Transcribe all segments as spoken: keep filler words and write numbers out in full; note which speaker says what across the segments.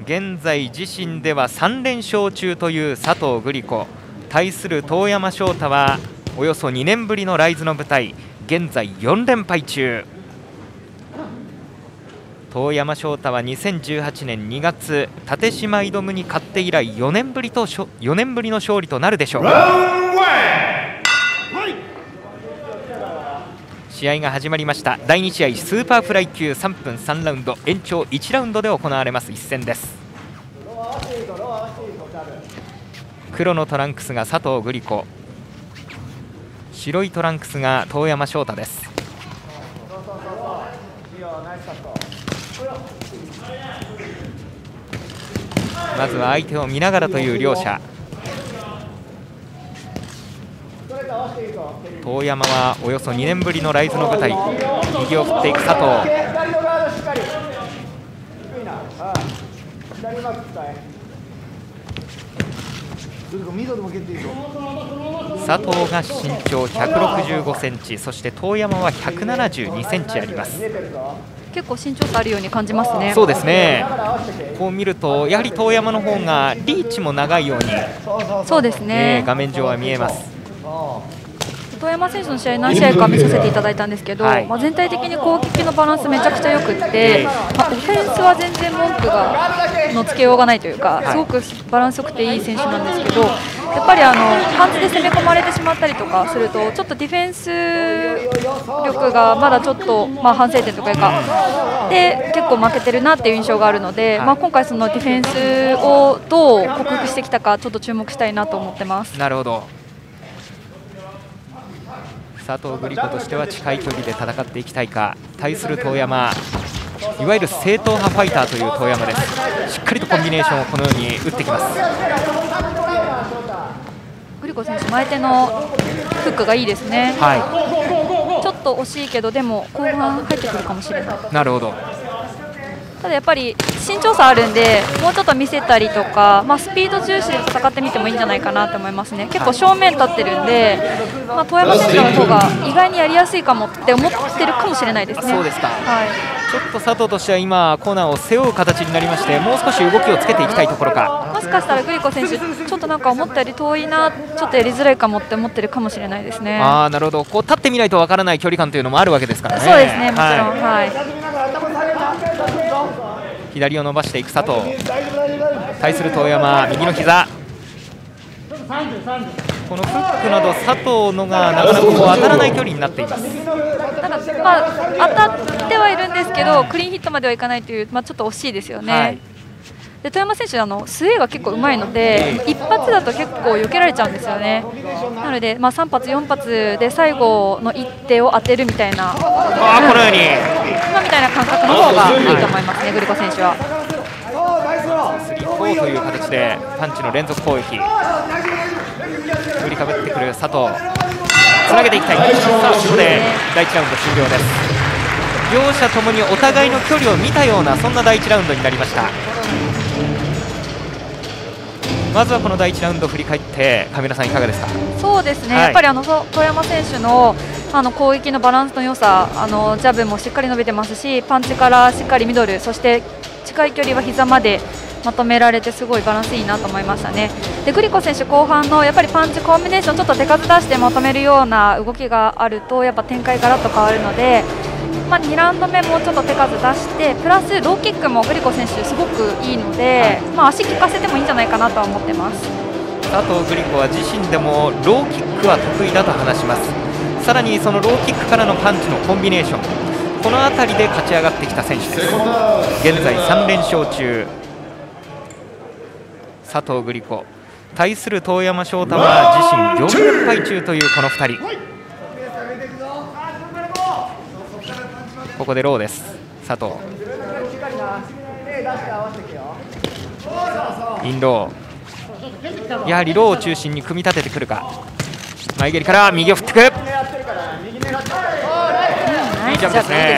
Speaker 1: 現在自身ではさん連勝中という佐藤グリコ、対する遠山翔太はおよそにねんぶりのライズの舞台、現在よん連敗中。遠山翔太はにせんじゅうはちねんにがつ立島挑むに勝って以来よねんぶりとよねんぶりの勝利となるでしょう。試合が始まりました。だいに試合スーパーフライ級さんぷんさんラウンド、延長いちラウンドで行われます一戦です。黒のトランクスが佐藤グリコ、白いトランクスが遠山翔太です。まずは相手を見ながらという両者。遠山はおよそにねんぶりのライズの舞台、右を振っていく佐藤。佐藤が身長ひゃくろくじゅうごセンチ、そして遠山はひゃくななじゅうにセンチあります。
Speaker 2: 結構身長差あるように感じますね。
Speaker 1: そうですね。こう見るとやはり遠山の方がリーチも長いように、
Speaker 2: そうですね、
Speaker 1: えー、画面上は見えます。
Speaker 2: 遠山選手の試合何試合か見させていただいたんですけど、はい、まあ全体的に攻撃のバランスめちゃくちゃよくって、まあ、オフェンスは全然文句がのつけようがないというか、すごくバランスよくていい選手なんですけど、やっぱりあのパンチで攻め込まれてしまったりとかすると、ちょっとディフェンス力がまだちょっと、まあ、反省点とかいうかで結構負けてるなっていう印象があるので、まあ、今回そのディフェンスをどう克服してきたかちょっと注目したいなと思ってます。
Speaker 1: なるほど。佐藤グリコとしては近い距離で戦っていきたいか。対する遠山、いわゆる正統派ファイターという遠山です。しっかりとコンビネーションをこのように打ってきます。
Speaker 2: グリコ選手前手のフックがいいですね。
Speaker 1: はい、
Speaker 2: ちょっと惜しいけどでも後半入ってくるかもしれない。
Speaker 1: なるほど。
Speaker 2: ただやっぱり身長差あるんで、もうちょっと見せたりとか、まあ、スピード重視で戦ってみてもいいんじゃないかなと思いますね。結構正面立ってるんで、まあ、遠山選手の方が意外にやりやすいかもって思ってるかもしれないですね。
Speaker 1: そうですか、
Speaker 2: はい、
Speaker 1: ちょっと佐藤としては今コーナーを背負う形になりまして、もう少し動きをつけていきたいところか。
Speaker 2: もしかしたらグリコ選手ちょっとなんか思ったより遠いな、ちょっとやりづらいかもって思ってるかもしれないですね。
Speaker 1: あー、なるほど。こう立ってみないとわからない距離感というのもあるわけですからね。
Speaker 2: そうですね、もちろん、はい、
Speaker 1: 左を伸ばしていく佐藤、対する遠山、右の膝。このフックなど佐藤のがなかなかこう当たらない距離になっています。
Speaker 2: ただ、まあ、当たってはいるんですけどクリーンヒットまではいかないという、まあ、ちょっと惜しいですよね。はい、で遠山選手あのスウェーが結構うまいので、一発だと結構避けられちゃうんですよね。なので、まあ、さん発よん発で最後の一手を当てるみたいな、
Speaker 1: あー、このように
Speaker 2: 今みたいな感覚の方がいいと思いますね、グリコ選手は。
Speaker 1: スリーフォーという形でパンチの連続攻撃、振りかぶってくる佐藤、つなげていきたい。さあここでだいいちラウンド終了です。両者ともにお互いの距離を見たような、そんなだいいちラウンドになりました。まずはこのだいいちラウンド振り返って亀田さんいかがですか。
Speaker 2: そうですね、
Speaker 1: はい、
Speaker 2: やっぱりあの遠山選手のあの攻撃のバランスの良さ、あのジャブもしっかり伸びてますし、パンチからしっかりミドル、そして近い距離は膝までまとめられて、すごいバランスいいなと思いましたね。でグリコ選手後半のやっぱりパンチコンビネーションちょっと手数出してまとめるような動きがあると、やっぱ展開ガラッと変わるので、まあ、にラウンド目もうちょっと手数出して、プラスローキックもグリコ選手すごくいいので、はい、まあ、足効かせてもいいんじゃないかなとは思ってます。
Speaker 1: 佐藤グリコは自身でもローキックは得意だと話します。さらにそのローキックからのパンチのコンビネーション、この辺りで勝ち上がってきた選手です。現在さん連勝中、佐藤グリコ、対する遠山翔太は自身よん連敗中というこのふたり。ここでローです。佐藤インロー、やはりローを中心に組み立ててくるか。前蹴りから右を振ってくる、いいジャンプですね。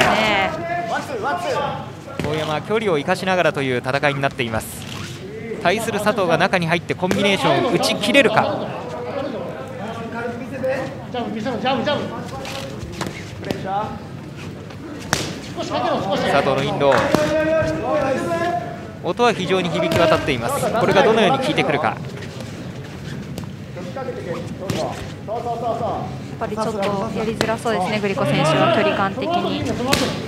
Speaker 1: 遠山は距離を生かしながらという戦いになっています。対する佐藤が中に入ってコンビネーションを打ち切れるか。佐藤のインロー、 音は非常に響き渡っています。これがどのように効いてくるか。
Speaker 2: やっぱりちょっとやりづらそうですね、グリコ選手は距離感的に。こ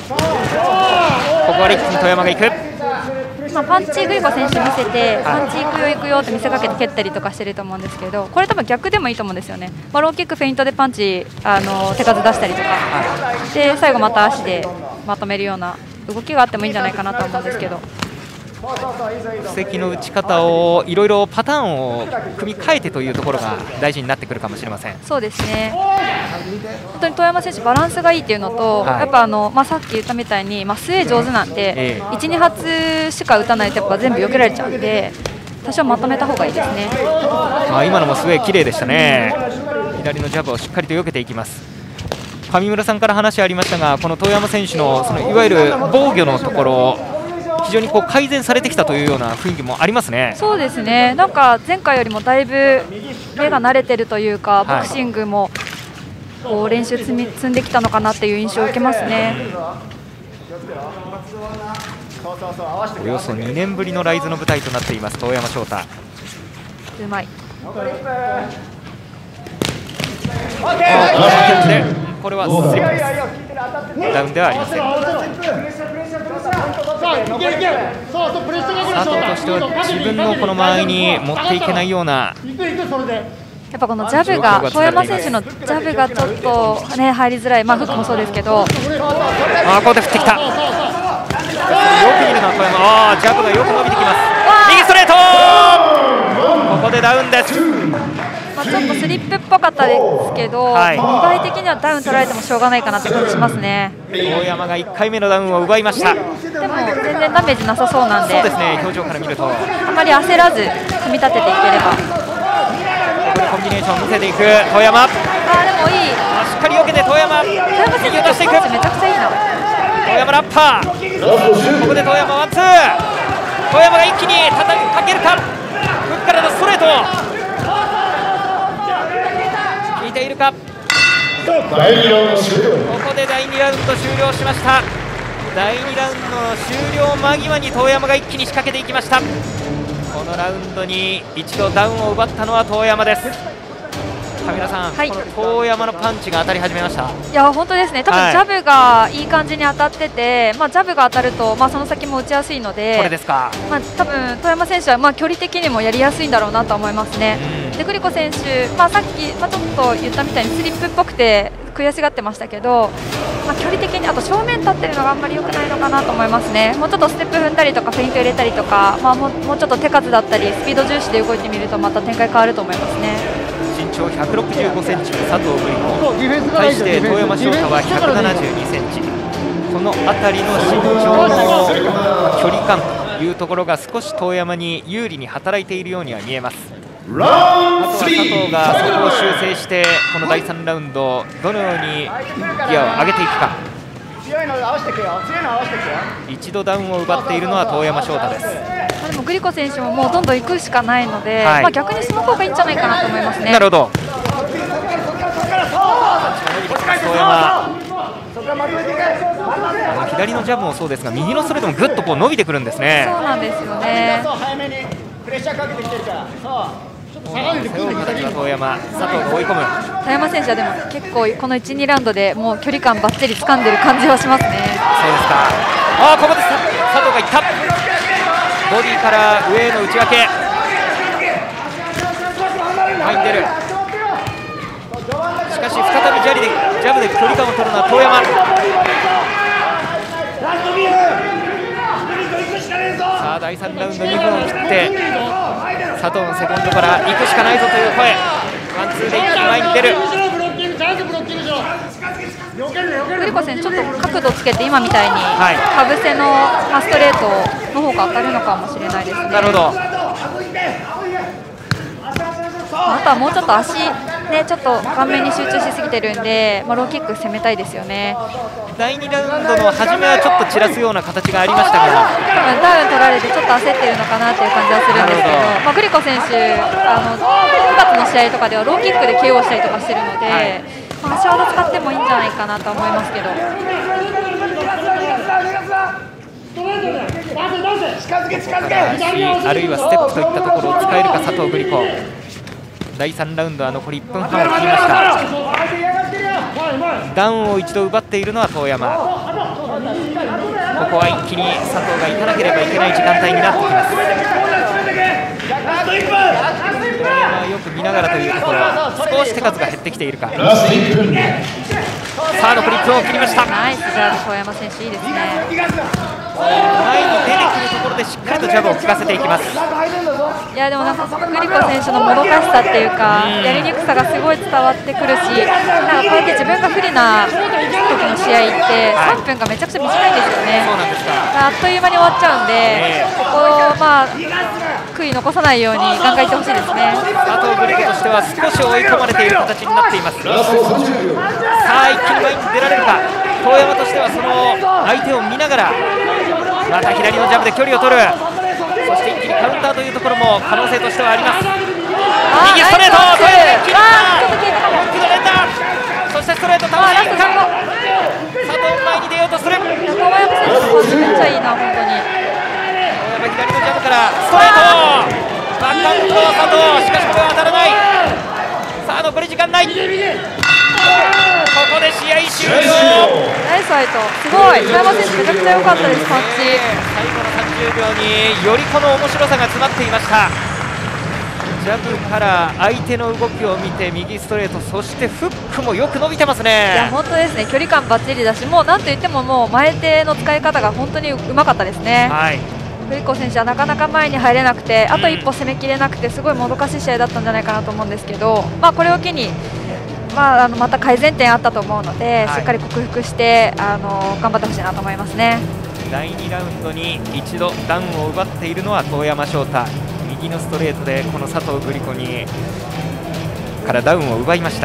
Speaker 1: こは一気に富山がいく。
Speaker 2: まあ、パンチグリコ選手見せて、パンチ行くよ行くよって見せかけて蹴ったりとかしてると思うんですけど、これ多分逆でもいいと思うんですよね。まあ、ローキックフェイントでパンチあの手数出したりとか、で最後また足でまとめるような動きがあってもいいんじゃないかなと思うんですけど。
Speaker 1: 布石の打ち方をいろいろパターンを組み替えてというところが大事になってくるかもしれません。
Speaker 2: そうですね、本当に遠山選手バランスがいいっていうのと、はい、やっぱあの、まあ、さっき言ったみたいに、まあ、スウェー上手なんで、ええ、いち、に発しか打たないとやっぱ全部避けられちゃうんで、多少まとめた方がいいですね。
Speaker 1: あ、今のもスウェー綺麗でしたね。左のジャブをしっかりと避けていきます。上村さんから話ありましたが、この遠山選手の、そのいわゆる防御のところ、非常にこう改善されてきたというような雰囲気もありますね。
Speaker 2: そうですね、なんか前回よりもだいぶ目が慣れてるというか、ボクシングもこう練習積み積んできたのかなっていう印象を受けますね。
Speaker 1: およそにねんぶりのライズの舞台となっています遠山翔太。
Speaker 2: うまい。
Speaker 1: これはスリップです。ダウンではありません。佐藤としては自分のこの間合いに持っていけないような。
Speaker 2: やっぱこのジャブが遠山選手のジャブがちょっと、ね、入りづらい、まあ、フックもそうですけど、
Speaker 1: あここで振ってきた。よく見るのは遠山。あジャブがよく伸びてきます。右ストレート、ここでダウンです。
Speaker 2: まあ、ちょっとスリップっぽかったですけど、はい、見栄え的にはダウン取られてもしょうがないかなって感じしますね。
Speaker 1: 大山がいっかいめのダウンを奪いました。
Speaker 2: でも全然ダメージなさそうなんで、
Speaker 1: そうですね、表情から見ると
Speaker 2: あまり焦らず組み立てていければ。
Speaker 1: ここでコンビネーションを見せていく遠山。あで
Speaker 2: もいい、
Speaker 1: しっかり避けて遠山、
Speaker 2: 遠山選手のパンチめちゃくちゃいいな。
Speaker 1: 遠山ラッパー、ここで遠山ワンツー、遠山が一気に叩きかけるか、フックからのストレート効いているか。ここでだいにラウンド終了しました。だいにラウンドの終了間際に遠山が一気に仕掛けていきました。このラウンドに一度ダウンを奪ったのは遠山です。上村さん、はい、この遠山のパンチが当たり始めました。
Speaker 2: いや本当ですね、多分ジャブがいい感じに当たってて、まあ、ジャブが当たると、まあ、その先も打ちやすいので、
Speaker 1: これですか、
Speaker 2: まあ、多分遠山選手はまあ距離的にもやりやすいんだろうなと思いますね。でグリコ選手、まあ、さっき、まあ、ちょっと言ったみたいにスリップっぽくて悔しがってましたけど、まあ、距離的にあと正面立ってるのがあんまり良くないのかなと思いますね。もうちょっとステップ踏んだりとかフェイント入れたりとか、まあ、もうもうちょっと手数だったりスピード重視で動いてみるとまた展開変わると思いますね。
Speaker 1: 身長ひゃくろくじゅうごセンチの佐藤グリコ、対して遠山翔太はひゃくななじゅうにセンチ、この辺りの身長の距離感というところが少し遠山に有利に働いているようには見えます。あとは佐藤がそこを修正してこのだいさんラウンドどのようにギアを上げていくか。一度ダウンを奪っているのは遠山翔太です。
Speaker 2: でもグリコ選手ももうどんどん行くしかないので、はい、まあ逆にその方がいいんじゃないかなと思いますね。
Speaker 1: なるほど。遠山、左のジャブもそうですが右のストレートもぐっとこう伸びてくるんですね。
Speaker 2: そうなんですよね。
Speaker 1: 遠山、佐藤が追い込む。
Speaker 2: 遠山選手はでも結構このいち、にラウンドでもう距離感ばっちり掴んでる感じはしますね。
Speaker 1: そうですか。あここで佐藤がいった。ボディから上への打ち分け。前に出る。しかし再びジャリでジャブで距離感を取るのは遠山。さあだいさんラウンドにふんを切って佐藤のセコンドから行くしかないぞという声。ワンツーで一気に前に出る。
Speaker 2: グリコ選手ちょっと角度つけて今みたいにかぶせのストレートの方が当たるのかもしれないですね。
Speaker 1: なるほど。
Speaker 2: あとはもうちょっと足ね、ちょっと顔面に集中しすぎてるんで、まあ、ローキック攻めたいですよね。
Speaker 1: だいにラウンドの初めはちょっと散らすような形がありましたが、
Speaker 2: ダウン取られてちょっと焦ってるのかなっていう感じはするんですけど、まあ、グリコ選手あのくがつの試合とかではローキックで ケーオー したりとかしてるので、はい、まあ、足技使ってもいいんじゃないかなと思いますけど。
Speaker 1: から足あるいはステップといったところを使えるか佐藤グリコ。だいさんラウンドは残りいっぷんはんを切りました。ダウンを一度奪っているのは遠山。ここは一気に佐藤が行かなければいけない時間帯になってきます。遠山はよく見ながらというところ、少し手数が減ってきているか。さあ残りいっぷんを切りました。
Speaker 2: ナイスジャブ、遠山選手いいですね。
Speaker 1: 前に出てくるところでしっかりとジャブを効かせていきます。
Speaker 2: いやでもなんかグリコ選手のもどかしさっていうか、うん、やりにくさがすごい伝わってくるし、なんかこうやって自分が不利な時の試合ってさんぷんがめちゃくちゃ短いんですよね。
Speaker 1: そうなんですか。
Speaker 2: あっという間に終わっちゃうんで、えー、ここをまあ悔い残さないようにガンガンいってほしいですね。
Speaker 1: 佐藤グリコとしては少し追い込まれている形になっています。さあ一気に前に出られるか。遠山としてはその相手を見ながらまた左のジャブで距離を取る。そして一気にカウンターというところも可能性としてはあります。右ストレート、遠山で切った。本気の連打、そしてストレート倒していくか。佐藤前に出ようとする。
Speaker 2: 遠山選手めっちゃいいな本当に。
Speaker 1: 遠山左のジャブからストレート、バックアウト佐藤、しかしこれは当たらない。さあ残り時間ない。ここで試合終了。
Speaker 2: ナイスファイト、すごい。遠山選手めちゃくちゃ良かったです。パンチ、
Speaker 1: 最後のさんじゅうびょうによりこの面白さが詰まっていました。ジャブから相手の動きを見て右ストレート、そしてフックもよく伸びてますね。
Speaker 2: いや本当ですね、距離感ばっちりだし、もうなんといってももう前手の使い方が本当にうまかったですね。
Speaker 1: はい、
Speaker 2: グリコ選手はなかなか前に入れなくて、あと一歩攻めきれなくて、すごいもどかしい試合だったんじゃないかなと思うんですけど、まあ、これを機に、まあ、あのまた改善点あったと思うので、はい、しっかり克服してあの頑張ってほしいなと思いますね。
Speaker 1: だいにラウンドに一度ダウンを奪っているのは遠山翔太。右のストレートでこの佐藤グリコにからダウンを奪いました。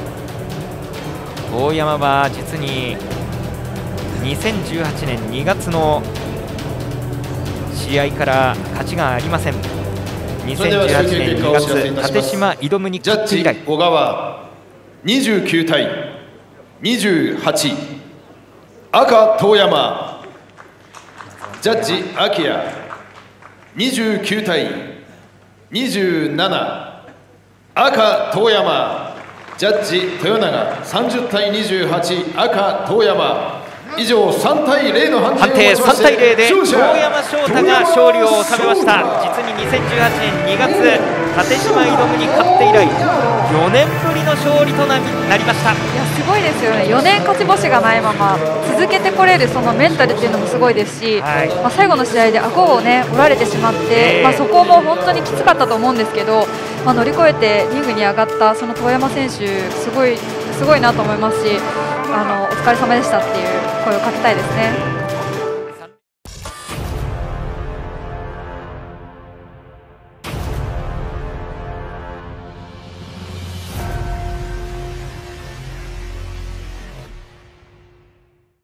Speaker 1: 大山は実ににせんじゅうはちねんにがつの試合から勝ちがありません。にせんじゅうはちねんにがつ立島挑むに勝って以来。
Speaker 3: 小川にじゅうきゅうたいにじゅうはち、赤遠山。ジャッジ秋谷にじゅうきゅうたいにじゅうなな、赤遠山。ジャッジ豊永さんじゅうたいにじゅうはち、赤遠山。以上さんたいゼロの判定を
Speaker 1: さんたいゼロで遠山翔太が勝利を収めました。実ににせんじゅうはちねんにがつ立島挑むに勝って以来よねんぶりの勝利となりました。い
Speaker 2: やすごいですよね。よねん勝ち星がないまま続けてこれるそのメンタルっていうのもすごいですし、はい、まあ最後の試合で顎をね折られてしまって、えーまあ、そこも本当にきつかったと思うんですけど、まあ、乗り越えてリングに上がったその遠山選手すごいすごいなと思いますし、あのお疲れ様でしたっていう声をかけたいですね。